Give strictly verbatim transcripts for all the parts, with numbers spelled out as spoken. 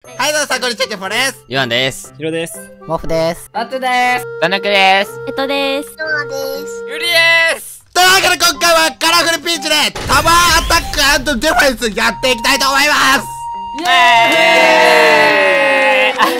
はい、どうぞ、こんにちは、ポです。 ユアンです。 ヒロです。 モフです。 アットです。 タヌクです。 エトです。 ノアです。 ユリです。 というわけで今回はカラフルピーチでタワーアタック&ディフェンスやっていきたいと思います。 イエーイ。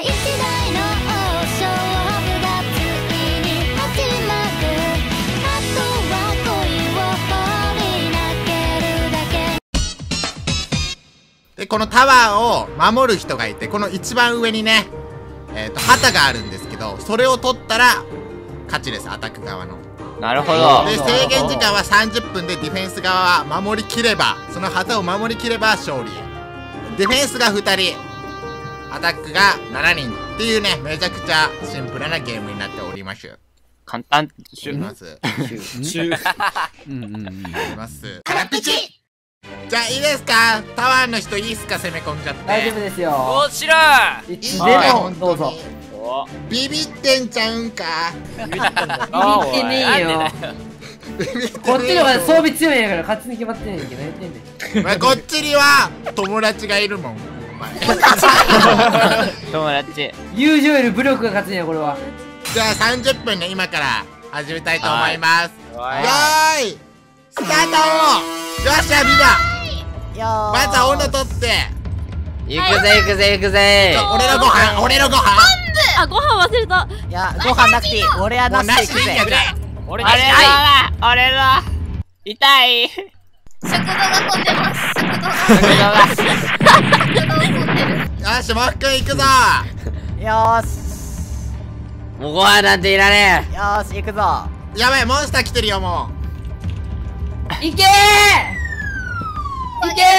で、このタワーを守る人がいて、この一番上にね、えっと、旗があるんですけど、それを取ったら勝ちです、アタック側の。 なるほど。 で、制限時間はさんじゅっぷんで、ディフェンス側は守りきれば、その旗を守りきれば勝利。ディフェンスがふたり、アタックがしちにんっていうね、めちゃくちゃシンプルなゲームになっております。 簡単。 します。 シュうんうんうん。 います。カラピチじゃあいいですか、タワーの人いいっすか、攻め込んじゃって。 大丈夫ですよ。 もちろん。 いつでもどうぞ。 ビビってんちゃうんか。 ビビってねえよ。こっちの方が装備強いんやから勝ちに決まってんねんけど、やってんねん。 まあこっちには友達がいるもん。お前友達。 友情より武力が勝つんやこれは。 じゃあさんじゅっぷんね、今から始めたいと思います。よはいーいスタート。よっしゃ、みんなまずは斧取って、 行くぜ行くぜ行くぜ。 俺のご飯、俺のご飯。 あ、ご飯忘れた。 いや、ご飯なくていい。俺はもうなしなしでいくぜ。 でいいんやで。 俺俺の俺の痛い。 食堂が混んでます。食堂が。 食堂が食堂が混んでる。 よし、もうくん行くぞ。 よーし。 もうご飯なんていらねよーし、行くぞ。 やばい、モンスター来てるよ、もう。 いけー。いけー。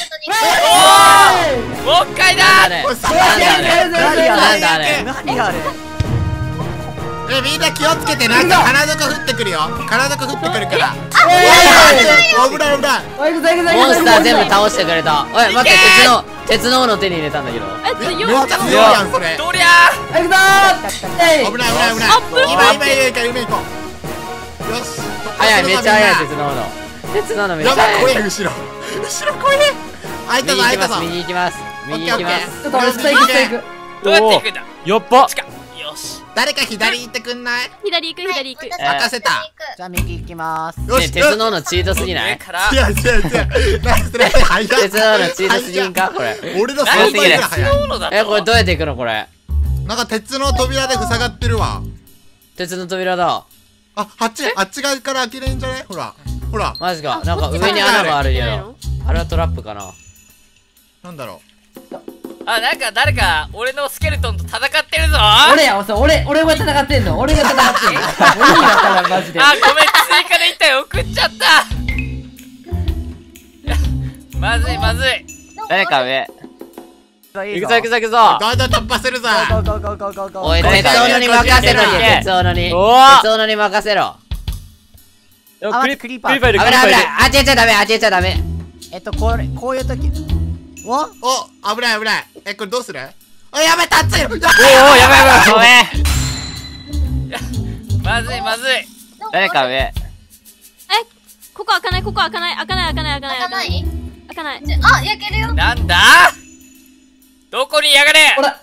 もう一回だ。 え。 おい、さなんだあれ。 何あれなんだあれ。 何あれ。 え、みんな気をつけて、なんか金属降ってくるよ。金属降ってくるから。危ない危ない。 おい、行くぞ行くぞ。 モンスター全部倒してくれた。おい待って、鉄の鉄の斧手に入れたんだけど。 え、 め強い。 っちゃ強いやん、それ。 どりゃ行くぞー。 危ない危ない危ない。今今いいから夢行こう。よし。 早い、めっちゃ早い、鉄の斧。鉄の斧めっちゃやばい、 早い。 怖い、後ろ。後ろ怖い。開いたぞ、開いたぞ。 右行きます右行きます。 ちょっと俺下行く下行く。 どうやって行くんだ。 やっば。 近っ。よし。 誰か左行ってくんない？ 左行く、左行く。 任せた。 じゃあ右行きます。 ね、 よし、 鉄の斧チートすぎない？ 上から。 違う違う違う。ナイスナイス、早い。 鉄の斧チートすぎんかこれ。 俺の相当ぐらい早い。 ものだと。 え、これどうやって行くのこれ。 なんか鉄の扉で塞がってるわ。 鉄の扉だ。 あ、あっち、あっち側から開けれんじゃね？ほら、ほら。 マジか。なんか上に穴があるけど。あれはトラップかな。 なんだろあ、なんか誰か俺のスケルトンと戦ってるぞ。 俺や、そう俺俺が戦ってんの。俺が戦ってんの。俺にはからマジで。 あ、ごめん、追加で一体送っちゃった。まずいまずい。 誰か上。 行行くぞ行くぞ行くう。 ぞ。 どんどん突破するぞ。 ゴーゴーゴーゴーゴーゴー。 おい、鉄斧に任せろよ、鉄斧に。 おー鉄斧に任せろ。 クリあ待ってクリーパークリーパーいる危クリーパーいる。 ない危ない。当てちゃダメ、当てちゃダメ。 えっと、これ、こういう時。わお、危ない危ない。え、これどうする？あ、やべ、立つよ。 おお、やばいやばい。 ごめん。 まずいまずい。 誰か上。 え、ここ開かない、ここ開かない、開かない、開かない、開かない。 開かない？ 開かない。 あ、焼けるよ。 なんだ。どこにやがれ。 ほら。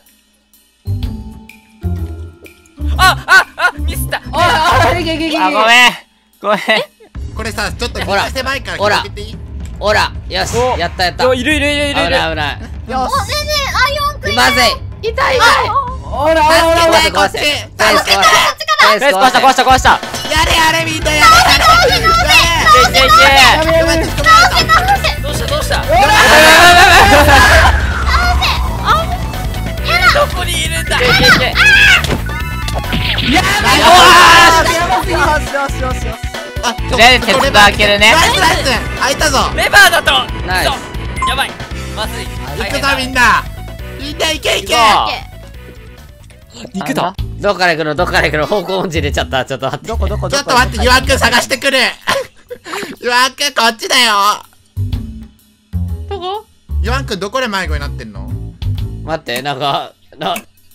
あああ、ミスった。 おいおい、いけいけいけいけ。 あ、ごめん。ごめん。 これさ、ちょっと道ほら狭いからほら開けていい？ ほら、よし、やったやった。 お、 危いるいるいるいるいる。 ない危ない。 よし。 ねえねえ、アイオンくん。 まずい。痛い痛い。 ほらほらほら。 助けて、こっち。 フェイス助けて。 壊した。フェイスナイス壊した壊した壊した。 やれやれ、みんなやれやれ。 いけいけいけ。 やべやべやべ。 どうしたどうした。どこにいるんだ。 いけいけいけ。 やばい。 よしよしよしよし。 あ、 とりあえず鉄道開けるね。 ナイスナイス。開いたぞ。 レバーだと。 ナイスそうやばい。まずい。 行くぞ、みんな。みんな行け行け。 行くだ。 どっから行くのどっから行くの方向音痴出ちゃった。ちょっと待って。 どこどこどこ。 ちょっと待って、ユワくん探してくる。ユワくん、こっちだよ。 どこ？ ユワくん、どこで迷子になってんの？ 待って、なんか、な、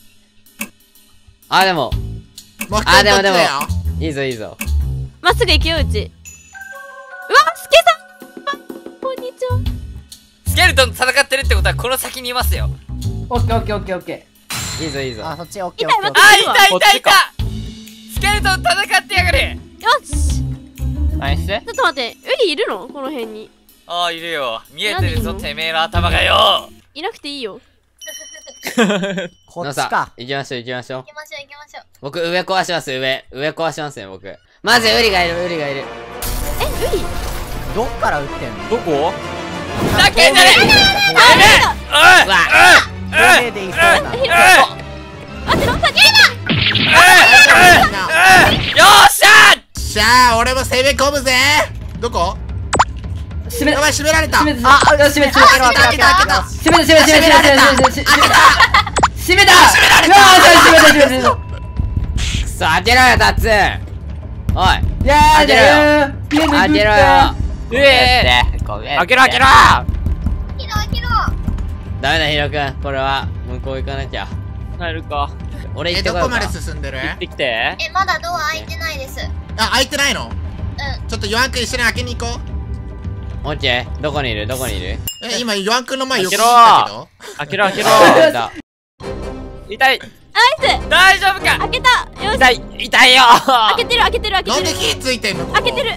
あ、でも、 もう一あ、でもでも人こっちだよ。、 いいぞいいぞ。 まっすぐ行けよ、うち。うわ、スケさん。こんにちは。 スケルトンと戦ってるってことはこの先にいますよ。 オッケーオッケーオッケーオッケいいぞいいぞ。 あ、そっちオッケー痛いオッケー。 あ、いたいこっちたいたか。 スケルトン戦ってやがる。 よし。 何してちょっと待って、ウリいるのこの辺に。 ああ、いるよ。見えてるぞ、 なんでいるのてめえの頭がよ。 いなくていいよ。 このさっちか。 行きましょう行きましょう行。きましょう行きましょう。 僕上壊します上上壊しますね僕。まずウリがいるウリがいる。 え、ウリどっから撃ってんの？ どこふざけんじゃねえ。 うわ透明でいそうな。 待って、ロンさん、ゲよっしゃしゃあ俺も攻め込むぜ。どこ？ ー閉めやばい閉められた。 閉めあ、 あ、閉め閉め開けた開けた開けた。 閉めた閉めた閉めた閉めた閉めた閉めた閉めたうわー閉めた閉めた閉めたくそ開けろよタッツン。おいやーだよー家開けろよ。 うえーごめん開けろ開けろキロキロ。 ダメだヒロ君これは向こう行かなきゃ。 帰るかえ俺行ってこようか。 どこまで進んでる？ できてえ、まだドア開いてないです。 あ開いてないの？ うん。 ちょっとヨアンくん一緒に開けに行こう。 オッケーどこにいるどこにいる？ え今ヨアンくんの前横開にけろ行ったけど。 開けろ開けろあ出た痛いナイス大丈夫か。 開けたよし痛い痛いよ開けてる開けてる開けてるなんで火ついてんの？ここ開けてる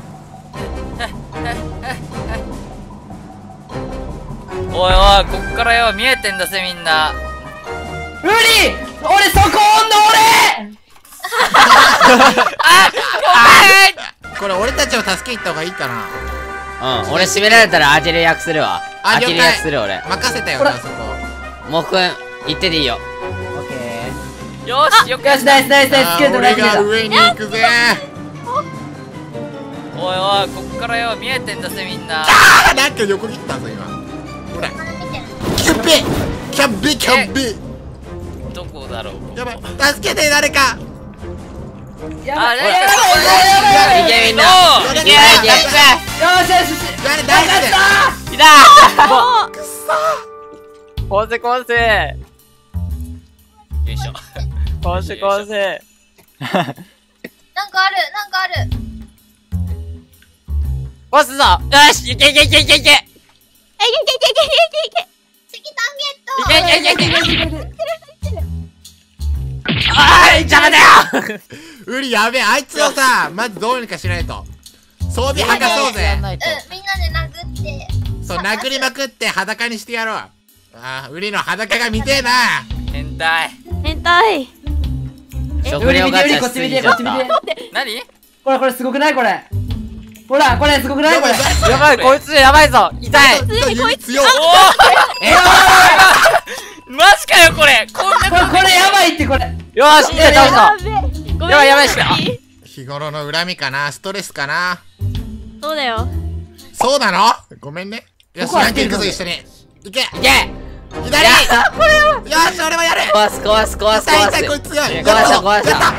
おいおい、こっからよ、見えてんだぜ、みんな。 ウリ俺そこおんの俺あこれ俺たちを助けに行った方がいいかな。 うん俺閉められたら開ける役するわ。 あ開ける了解役する俺。 任せたよなそこ。 もくん行ってていいよ。 オッケーよし、よくやよしナイスナイスナイスあスケルトンナイ俺スだが上に行くぜ。 おいおい、こっからよ、見えてんだぜ、みんな。 あーなんか横切ったぞ今。ほらまだ見てる。 キャッベキャッベキャッベ。 どこだろう。 やばい助けて誰か。 あ、 やばいねいけみんな。 おういけいけ。 よしよしよし誰大好き。 いたおくそこうせこうせよいしょ。 こうせこうせなんかある、なんかある。 こうすぞよしいけいけいけいけいけえいけいけいけいけいけいけ石炭ゲット。 いけいけいけいけいけあーい邪魔だよウリやべえあいつをさまずどうにかしないと。装備剥がそうぜやん。ないと。 うん、みんなで殴って。 そう殴りまくって裸にしてやろう。あーウリの裸が見てえな。 変態。 変態食料ガチャしすぎちゃった。 何これこれすごくないこれほらこれすごくないこれやばいこいつやばいぞ痛い普通にこいつ強い。 おおマジかよ、これ。こんなこれこれやばいってこれよーしいけ倒したやべえごめんやばいやばいし日頃の恨みかなストレスかな。 そうだよそうなのごめんね。よしここはヤンキー行くぞ一緒に。行けいけ。 左。よし俺もやる。 壊す壊す壊す痛い壊す。 痛いこいつ強い。 壊した壊した。 やった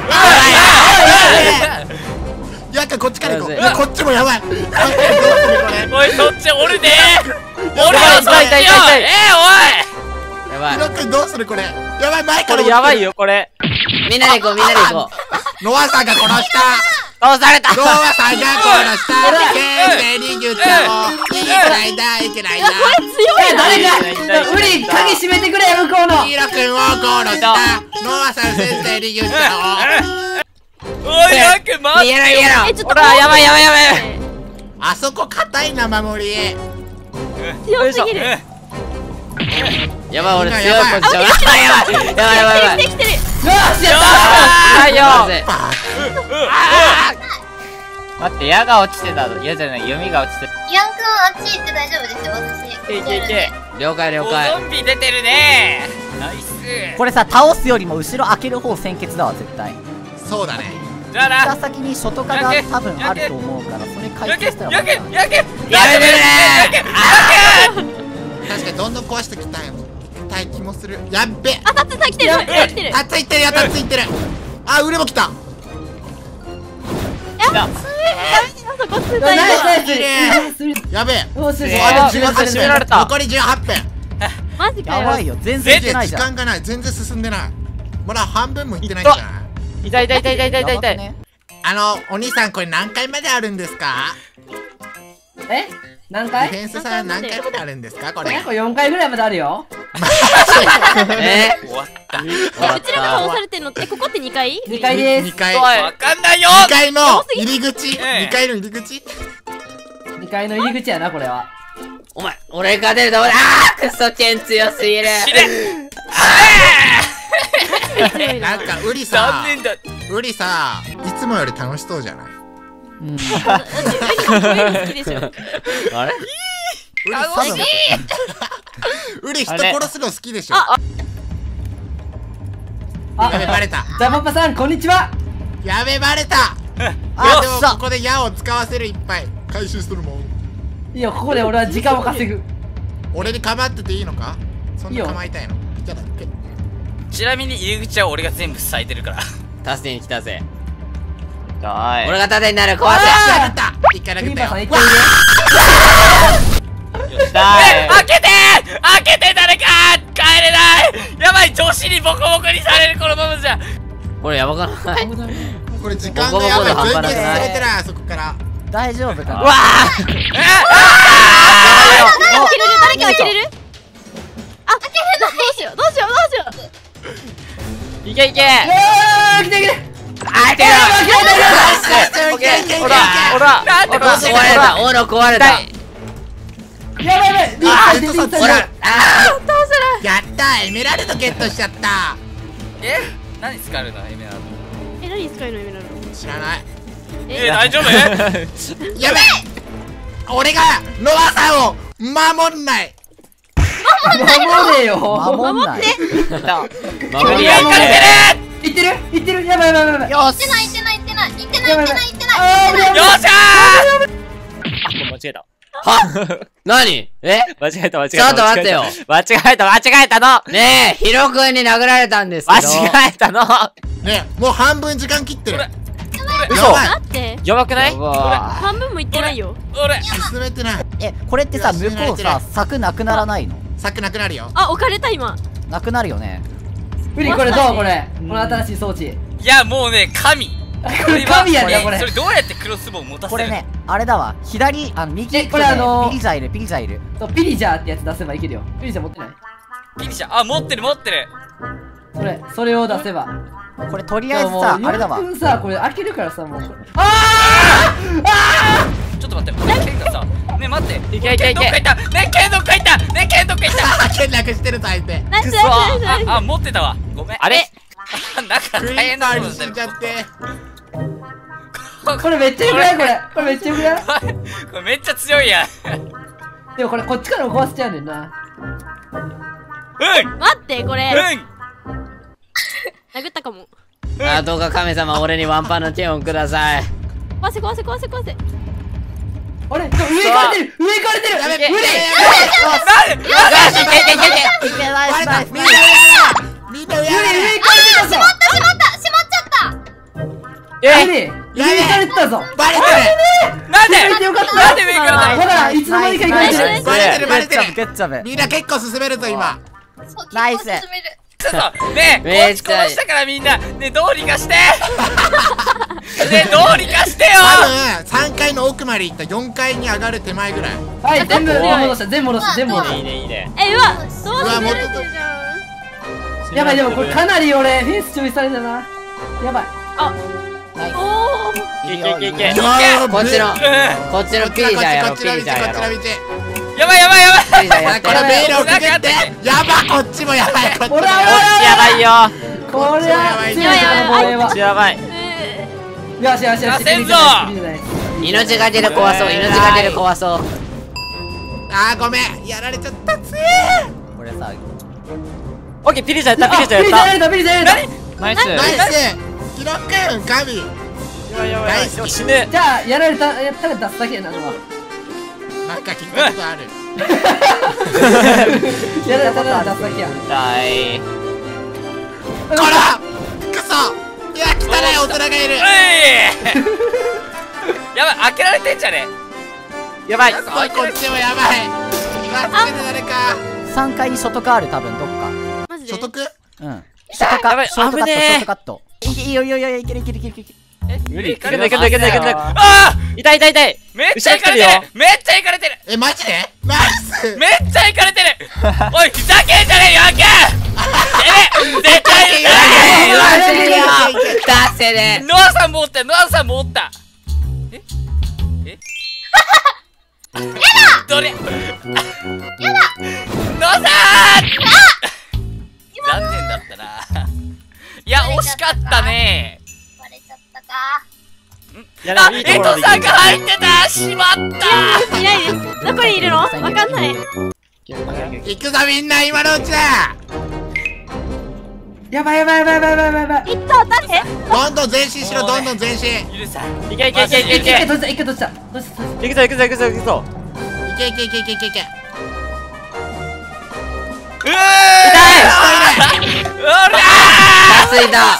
やっかこっちから行こう。 やばいいやこっちもやばい。どうするこれ。 おい、そっちおるでー。 やばいおるよ、そっちよ。 痛い痛い痛いえー、 やばい。 ヒロ君どうするこれ。やばい前からこれやばいよこれみんなで行こうみんなで行こノアさんが殺した。 倒されたノアさんが殺した。先生に言ったよ。いけないだいけないだ。 え誰かウリ鍵閉めてくれ向こうのヒロ君を殺した。ノアさん先生に言ったよ。 おい、なんかう。 待って。 逃げろ逃げろ。 えちょっとほらやばいやばいやばいあそこ硬いな守り。 強すぎるやばい俺強いやばいポジション。やばいやばいやばいやばいやばい。 来てる来てるよしやった痛いよまずい待って矢が落ちてたの矢じゃない弓が落ちてるヤン君あっち行って大丈夫ですよ、私。 いけいけいけ了解了お解。 ゾンビ出てるねー。ナイス。 これさ、倒すよりも後ろ開ける方先決だわ、絶対。 そうだね。 じゃあな。 北先に外化が多分あると思うから、それ解やけ決したらやけ分かる。 やけやめてくれ確かにどんどん壊してきたいたい気もする。やっべ。 あタッツさん来てるタッツさん来てるタッツいってるよタッツいってる。あ腕も来た。 あそこついたナイスナイスいいねナイスやべえ。 よしよしあとじゅうはち閉められた残りじゅうはち分。 マジかよやばいよ、全然いけない時じゃん。 間がない全然進んでない。まだ半分もいってないんじゃない。 痛い痛い痛い痛い痛い痛い痛いやばくねあのお兄さんこれ何回まであるんですか？ え何回？ ディフェンスさん何回まであるんですかこれ。 結構よんかいぐらいまであるよ。 え終わった終わっうちらが倒た。 されてんのってここってにかい？ にかいです。 にかい。 わかんないよにかいの入り口。 ええにかいの入り口。 にかいの入り口やなこれは。 お前、俺が出ると思う。あー、クソ剣強すぎる。 死ね強いな。 なんかウリさ残念だウリさいつもより楽しそうじゃない？ うん。 好きでしょ。 あれウリ楽しいウリ人殺すの好きでしょ。 あやべバレた。 じゃあパパさんこんにちは。 やべバレた。いやでもここで矢を使わせるいっぱい回収するもん。 いいよここで俺は時間を稼ぐ。 俺に構ってていいのか？そんないいよ構いたいの？じゃあだっけ。 ちなみに入り口は俺が全部塞いでるから助けに来たぜ。 は俺が盾になる、壊せ。 やった一回クリー殴ったよ。 パーさん一回入よっしゃえ開けて開けて誰か帰れないやばい女子にボコボコにされるこのままじゃこれやばかない？ これ時間がやばい。全然進めてないそこから。 大丈夫かな。 うわ開けれる？誰か開けれる？あ、開けれない。どうしようどうしようどうしよう。 いけいけおー来て来て。 あいてる。 オッケーいけいけいけいけ。 ほらほらなんでほらこうして壊れた、斧壊れた。 やばいやばい。リーあチリーチリーチほらあやったエメラルドゲットしちゃった。 え何使えるのエメラルドえ、何使えるのエメラルド？ 知らない。 え大丈夫やべ俺がノアさんを守んない。 守れよ。 守んない。 守りいや行かれてるいってるいってるやばいやばいやばい。 よ行ってない行ってない行ってない行ってない行ってない行ってないあー行ってないよっしゃ間違えたは何え間違えた間違えたちょっと待ってよ間違えた間違えたのねえ、ヒロ君に殴られたんですけど。 間違えたのねえもう半分時間切ってる。 こやれ嘘ばい待って。 やばくないやば半分もいってないよ。 俺進めてない。 え、これってさ、向こうさ、柵なくならないの？ 柵なくなるよ。 あ、置かれた今。 なくなるよね。 ウリこれどうこれこの新しい装置。 いやもうね神これ神やねこれそ。れどうやってクロスボウ持たせるこれね、あれだわ。左、あの、右え行くとねこれあのーピリジャーいる、ピリジャーいる。 そうピリジャーってやつ出せばいけるよ。ピリジャー持ってない？ ピリシャあ持ってる持ってるそれそれを出せば。 これとりあえずさ、あれだわ。 よんぷんさこれ開けるからさもうこれ。あーあちょっと待って剣がさねえ待っていけいけいけ剣どっか行ったねえ剣どっか行ったねえ剣どっか行った剣なくしてるぞ相手。 ナイスくそナイスナイスナイああ持ってたわごめんあれなんかクリ大変ーパーになことになる死んじゃって。 ーこれめっちゃよくないこれこれめっちゃよくない？ これめっちゃ強いやんでもこれこっちから壊しちゃうねんな。 うんス。待って、これ。 うん殴ったかも。 あ、どうか神様、俺にワンパンの剣をください。 壊せ壊せ壊せ壊せ。 あれ上行かれてる上行かれてるやべウリなんでいけないバレた。 ナイスみんな上やろみんな上やウリ上ろ行かれてたぞしまったしまったしまっちゃったウリ上行かれてたぞバレてなんで上行ってよかったなんで上行かれたのほらいつの間にか行かれてるるバレてるバレてゲッチャブ、ゲる。 ッチャブ。 みんな結構進めるぞ今。 そうナイス結構進めるくそねえこっちめっちゃ殺したからみんなねえどうにかしてねえどうにかしてよ多分さんかいの奥まで行ったよんかいに上がる手前ぐらい。 はい全部戻した全部戻した全部戻しいいねいいねえ、うわ、どうしてうわもっとるじゃん。 たやばいでもこれかなり俺フェンス注意されたなやばいおー。 いけいけいけいやーこっちの、 うこっちのピージャーやろ、ピこっちの道ージャーやろ。 こっちの道。 んやばいやばいやばいピージャーやってこ。れ迷路をくぐってやばこっちもやばいこっちもほらやばい。 こっちやばいよこれは強いぞこの防衛こっちやばいえよしよしよし出せんぞ命がけで壊そう、命がけで壊そう。 あーごめんやられちゃったつえこれさ、 オッケーピリジャーやったピリジャーピリジャーややっれたピリジャーやれたたナイスナイスヒロ君神。 やばいやばい大好き死ぬじゃあやられたやったら出すだけやなのはなんか聞いたことある。 やられたら出すだけや痛いこらクソいや汚い大人がいる。 ういやばい開けられてんじゃねやばいこっちもやばい。助けて誰か。 さんかいにショートカーある多分どっか。 マジで所得うん。ショートカやばいショートカット、 危ねえショートカット。いいよいいよいいよいけるいけるいけるいける。 え無理いかれいけてないいけないいけないいけないああ痛い痛い痛いめっちゃいかれてるめっちゃいかれてるえ、マジでナイス。 めっちゃいかれてるおいふざけんじゃねえよアキてめえ絶対うわ死ぬよ出せねノアさんもおったノアさんもおったええやだどれやだノアさん残念だったないや惜しかったねバレちゃったか。 いやであもいいところでエトさんが入ってたしまったいないです。どこにいるの？わかんない。 行くぞみんな、今のうちだ。 やばいやばいやばいやばいやばいやばい。 いった誰？ どんどん前進しろ、どんどん前進。 許さんいけいけいけいけい一回け閉じた一回閉じた閉じた閉じ行くぞ行くぞ行くぞ行くぞいけいけいけいけいけいけ。 うー痛いおらついた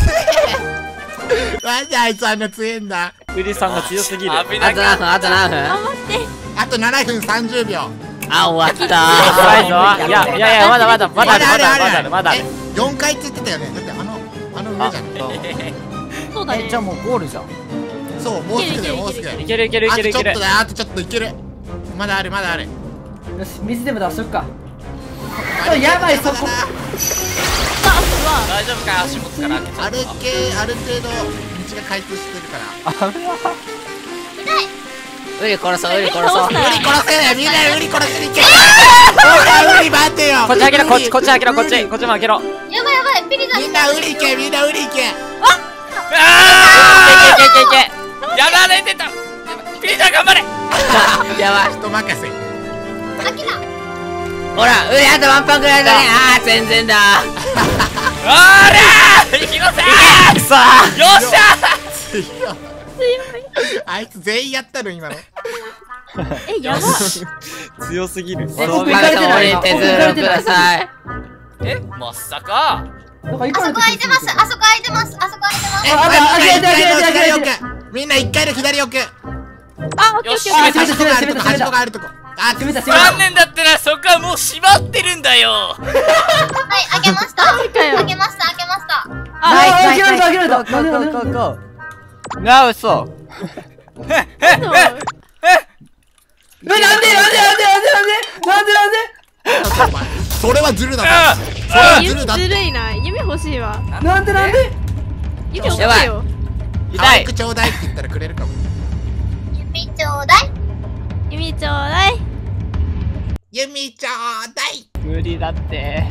なんであいつあんな強いんだ。 ウリさんが強すぎる危なあと何分あと何分頑張って。 あとななふんさんじゅうびょう。 あ終わった怖いぞいやいやいやまだまだまだあるまだあるまだあるまだあるえ、よんかいって言ってたよね。だってあの、あの上じゃん。 そうだね。 えじゃあもうゴールじゃん。 そう、もうすぐだよ、もうすぐ。 いけるいけるいあとけるいけるちょっとだよ、あとちょっといける。まだある、まだある。 たよし水でも出しとくか。あやばいそこ。 大丈夫か足元から開けちゃあるった系、ある程度道が開通してるから。 ウリ殺そうウリ殺倒そうしたウリ殺せない、みんなでウリ殺しに行け。ほら、ウリ待ってよ。 こっち開けろこっちこっち開けろこっちこっちも開けろやばいやばい、ピリだ。 みんなウリ行け、みんなウリ行け。 あいけいけいけいけーやられてたピーター頑張れやばい人任せ。 あきだ。 ほらウリあとワンパンぐらいだねあー全然だおらー行きなさいくそよっしゃ強い。あいつ全員やったの今の。 えやば。 強すぎるえ僕僕行かれてない俺手数料くださいえまさかなんか行かれてあそこ空いてます。あそこ空いてます。あそこ空いてます。 え、 あああ開けて開けて開けて開けてみんな一回で左奥。 あオッケーオッケーオッケー。 あ閉めた閉めた閉めた端っこがあるとこ。あ、 閉めた閉めた。 残念だったなそこはもう閉まってるんだよはい、開けました。 かよ開けました、開けました。 あナイス開けられた開けられた。 ゴーゴーゴーゴーゴー。 な嘘えなんでなんでなんでなんでなんでなんでなんでそれはズルだあな。それはズルだって。 ずるいな。夢欲しいわ。 なんでなんで夢欲しいよ。 可愛くちょうだいって言ったらくれるかも。 指ちょうだい。 夢ちょうだい。 弓ちょうだい。 無理だって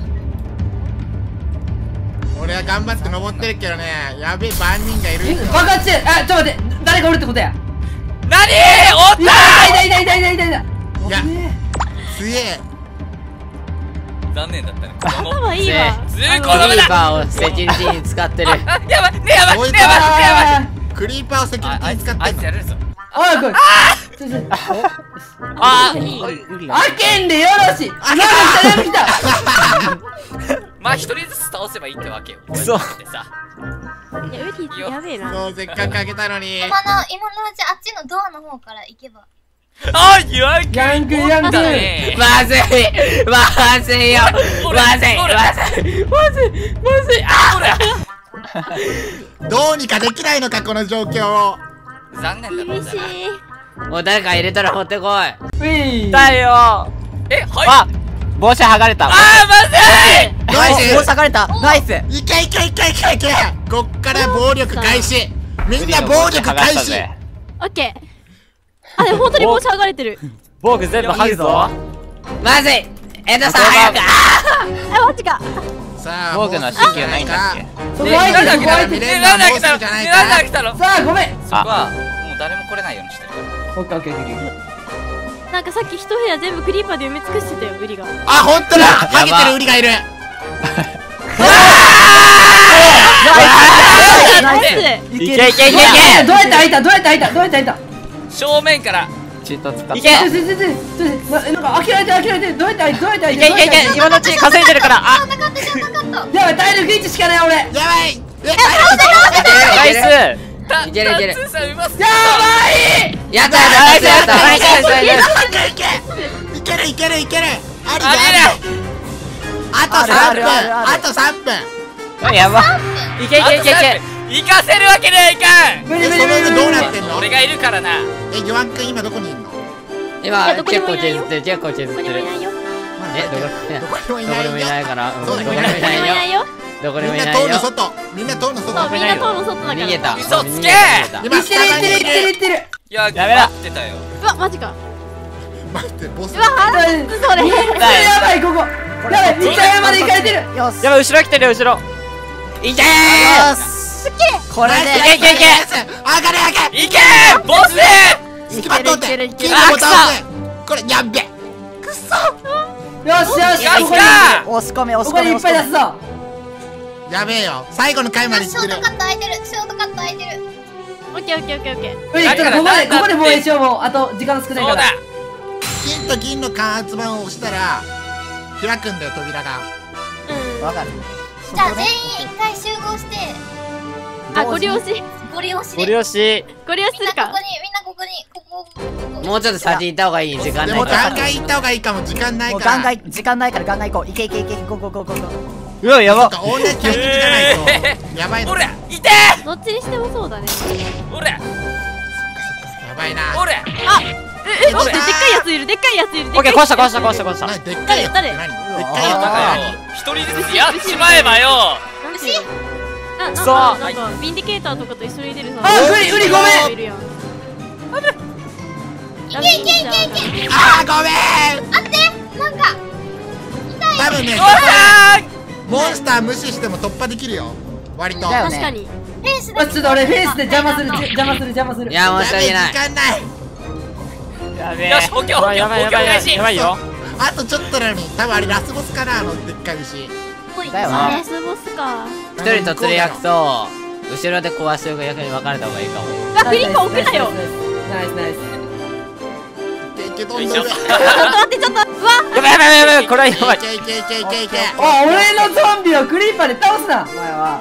俺は頑張って登ってるけどね、やべえ万人がいるんだよ。 爆発してあちょっと待って誰かおるってことや。 何おっいやた痛い痛い痛い痛い痛い痛い。 いや強え。 残念だったねこの頭いいわ。 ずーこのクリーパーをセキュリティに使ってるあやばいねやばいこいつねやばいねやばいあクリーパーをセキュリテああいつあィに使ってんの。 いつやれるぞおいこいちょちょあウリが開けんでよろしい。なんか来たなんか来た。 まあ一人ずつ倒せばいいってわけよくそってさいやウリやべえな。 そう、せっかく開けたのに。 今の、今のうちあっちのドアの方から行けば。 あヤンキヤングヤングだねまずいまずいよまずいほらまずいまずいまずいあほらどうにかできないのか、この状況を。 残念だった厳しい。 もう誰か入れたら持ってこいウィーだよえはいあ帽子剥がれたあーまずいナイス。 もう裂かれた。ナイス。 いけいけいけいけいけ。こっから暴力開始。みんな暴力開始。 オッケー。あでも本当に帽子剥がれてる。 防具全部剥ぐぞまずいエドさん早くああマジか。 さあ、 防具の神経ないんだっけそこ開いてるそこ開いてる。 えなんで開けたのえなんで開けたのさあごめん。 そこはもう誰も来れないようにしてるからオッケーオッケーオッケーオッケー。 なんかさっき一部屋全部クリーパーで埋め尽くしてたよウリが。 あ、ほんとだ。ハゲてるウリがいる。 ナイス。 いけいけいけいけどうやって開いたどうやって開いたどうやって開いた。 正面からチート使っていけちょちょちょちょちょななんか開けられて開けられてどうやって開いたどうやって開いた。 いけいけいけ今のうち稼いでるからあなかったじゃなかった。 やばい体力いちしかない俺。やばい。 やばい。え、 ナイスたいけるいけるたつーさんうますやったやったやったナイスナイスナイスいけいけるいけるいける。ありだあれあり。あとある 3分。 あるあるあるあとさんぷん。 あやばいけいけいけいけ行かせるわけにはいかん。 無理え無理無理無理その上どうなってんの？ 俺がいるからな。 えヨワンくん今どこにいんの？ 今いやどこに結構もいないよ削ってる結構削ってるどこにもいないよえどこどこにもいどこないよ。 にもいないからうんどこにもいそうだよどこにもいなよないいよどこにみんなもいないよ塔の外。みんな塔のそう外。 みんな塔の外だから逃げた嘘つけ今いってるいってるいってるいってる。 いや、 やめろ待ってたよ。 うわマジか待ってボス。 うわ腹立つそれやばいここ。やばい、みっちゃん山で行かれてる。 よしやばい後ろ来てるよ後ろいけよーしこれでいけいけいけ。上がれ上がれ。 いけーボススキマ通って。 いけるいけるいけるキングも倒せ。これやっべ。くっそ。 よしよし、 やっここにた押し込め押ここにいっし込め押し込めぱい出すぞ。 やべえよ。最後の回までシ行ってるョートカット空いてるショートカット空いてる。 オッケーオッケーオッケーオッケー無理、ちょっとここでここで防衛しよう。もうあと時間少ないから。 そうだ。 金と銀の関圧板を押したら開くんだよ扉が。 うんわかるじゃあ全員一回集合してあご利用しご利用しごで利用しご利用しするかみんなここにみんなここにここここもうちょっと先行った方がいい時間でもないからガンガン行った方がいいかも。時間ないもうから。 ガンガン時間ないからガンガン行こういけいけいけゴーゴーゴーゴーゴーうわやば同じタイミングじゃないとやばいの。 おらやいてどっちにしてもそうだねーおらばいな。 おらええ待ってでっかいやついるでっかいやついるオッケー壊した壊した壊した壊した何でっかいやつって何？でっかいやつって何？ 一人ずつやっちまえばよ。 なんていうのななんそうかなんかヴィンディケーターとかと一緒に出るさあウリウリごめんいるやんいけいけいけいけあーごめん。 待ってなんか多分ねおらーモンスター無視しても突破できるよ割と。 だよね確かにフェイスであちょっと俺フェイスで邪魔するじ邪魔する邪魔する。 いや申し訳ない時間ない。 やべえよしオッケーオッケーやばいやばいやばいやばいよあとちょっとなのに多分あれラスボスかなあのでっかい牛。 だよねラスボスか一人と釣り役と後ろで壊しておく役に分かれた方がいいかもうわフリップ置くなよナイスナイス。 いけいけどんどん上。 よいしょちょっと待ってちょっとうわやばいやばいやばいこれはやばいいけいけいけいけいけ。 あ、俺のゾンビをクリーパーで倒すなお前は。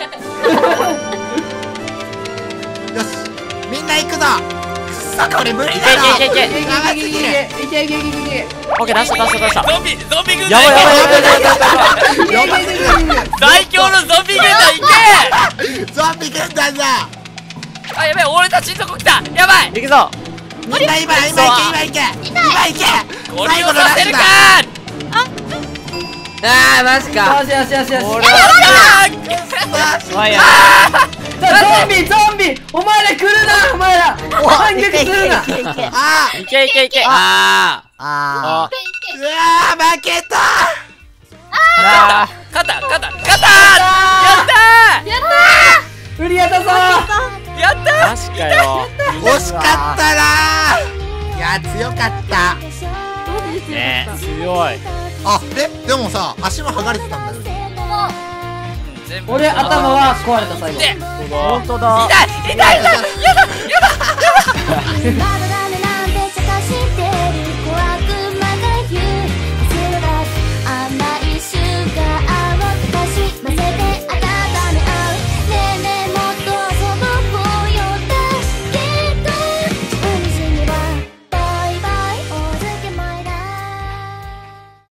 よしみんな行くぞ。くっそこれ無理だろ。 いけいけいけいけ長すぎる。 いけいけいけいけいけ。 オッケー出した出した出したゾンビゾンビ軍やばいやばいやばいやばいやばいやばい最強のゾンビ軍団いけゾンビ軍団だ。 あやばい俺たちのとこ来たやばい行くぞみんな今今行け今行け今行け。 ご利用最後のラさせるかッシュだ。 あーマジかよしよしよしよし。 俺あーはやゾンビゾンビお前ら来るなお前ら反撃するな。 いけいけいけいけあいけいけいけあああーうわー負けた。 あ勝った勝った勝ったやったウリやったぞーやったマジかよ惜しかったなー。いや強かった。 マジで強ねかった強いあえでもさ足も剥がれてたんだよ。 全部俺頭は壊れた最後。 で本当だ痛い痛い痛いやだやだやだ